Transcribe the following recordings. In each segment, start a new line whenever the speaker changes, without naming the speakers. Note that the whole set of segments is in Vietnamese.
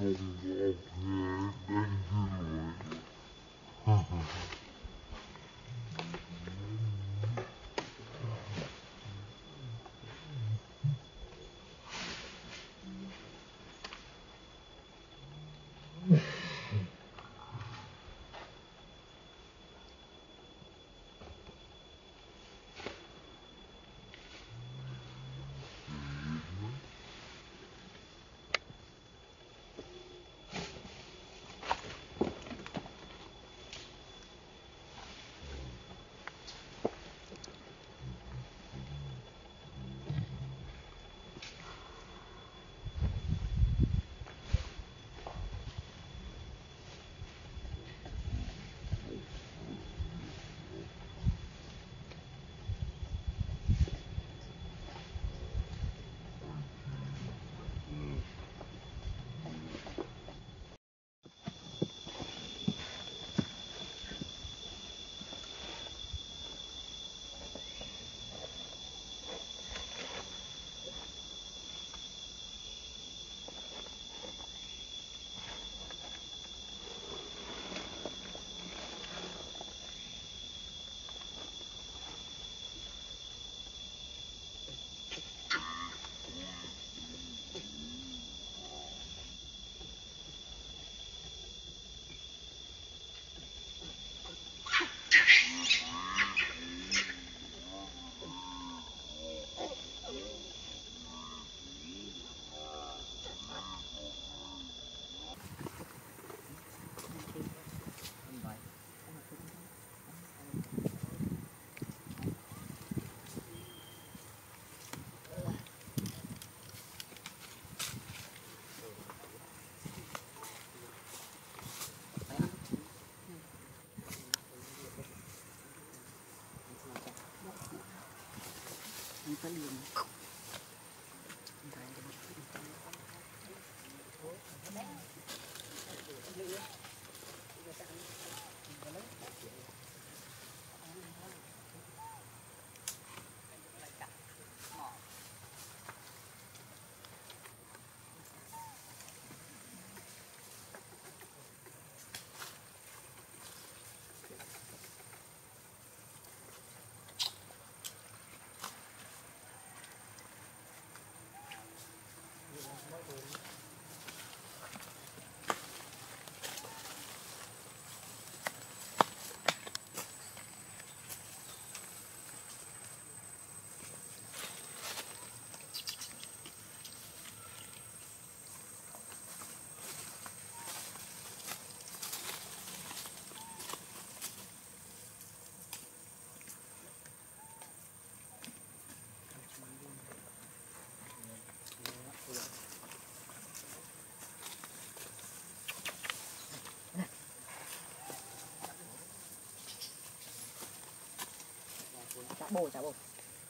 bồ chả bồ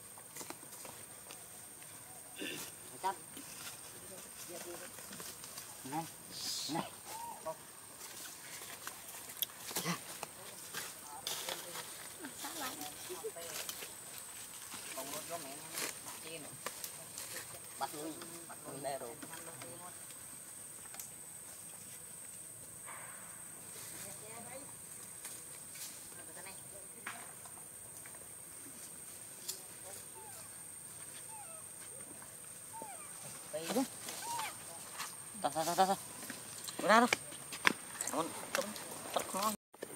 chấp này này bắt luôn đây rồi ta ra đâu con tắt nó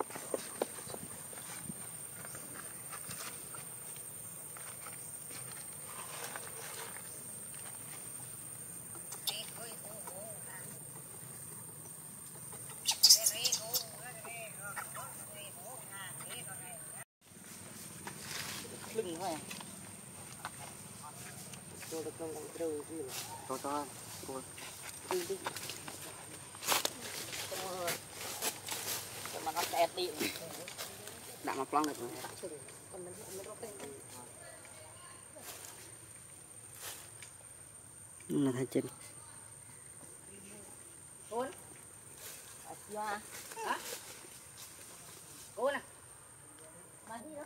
lưng thôi cho được con trâu gì cho đi mà nó kẹt đi đã mà plong được rồi là thay chân cuốn hả cuốn à mà đi đó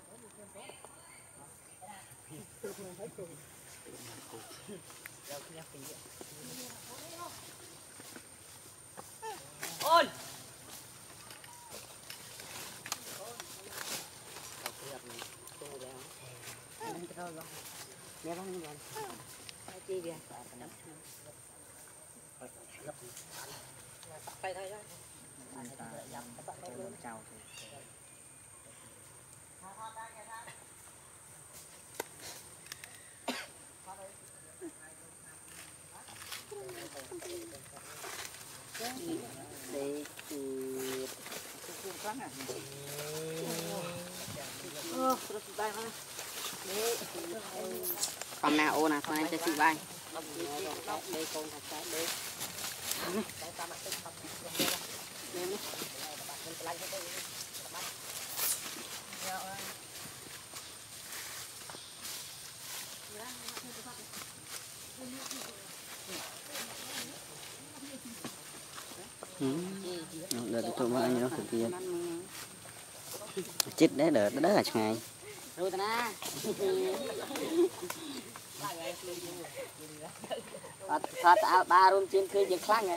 Con nào ô nè, con này cho chị bay. Đợt tụi bạn nó thực hiện chết đấy đợt đó là ngày rồi ta thoát ba room trên khơi giật khăn á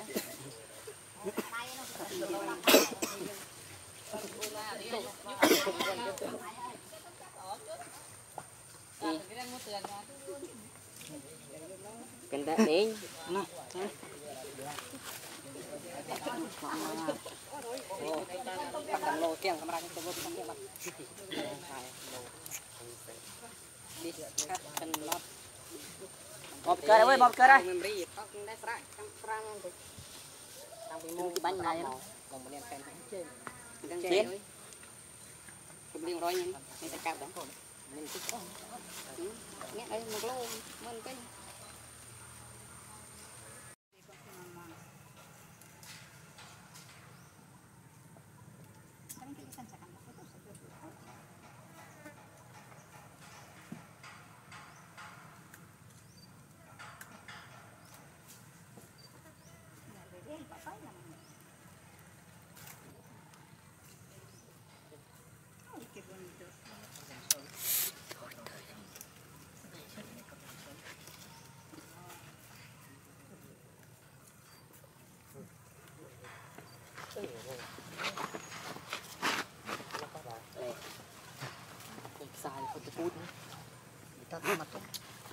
cần đã đến lô tiếng camera cho tôi không biết mà bóp cơ đây bóp cơ đây bánh này nó chiến chụp liền rồi nhưng mình sẽ cạp đó mình thích nghe đây một lô mình cái xài không có phút ta mặt thôi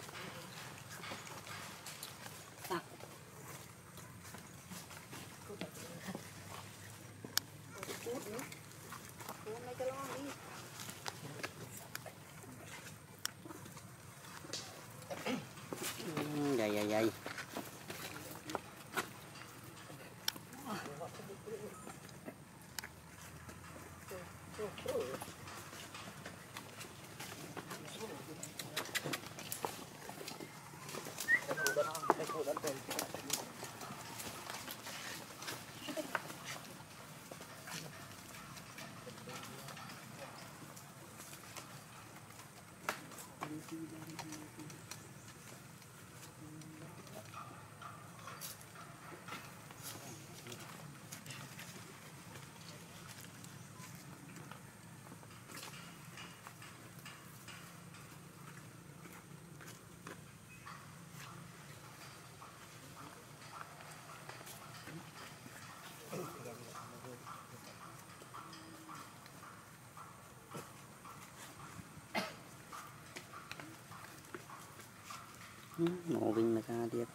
dày mổ bình mà ra tiếp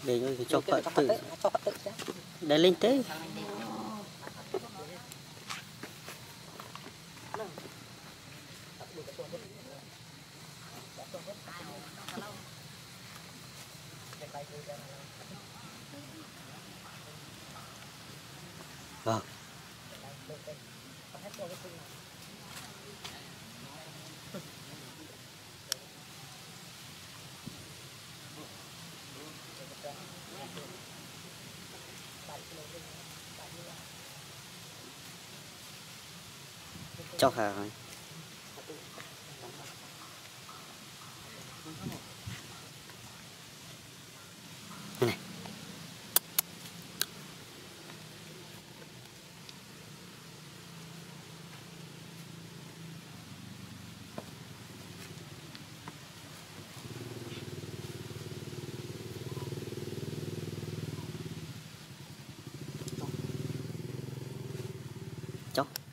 để cho
Cho
Phật tự
cho Phật tự chứ.
để lên tế. Vâng. Cho hả? Này. Cho.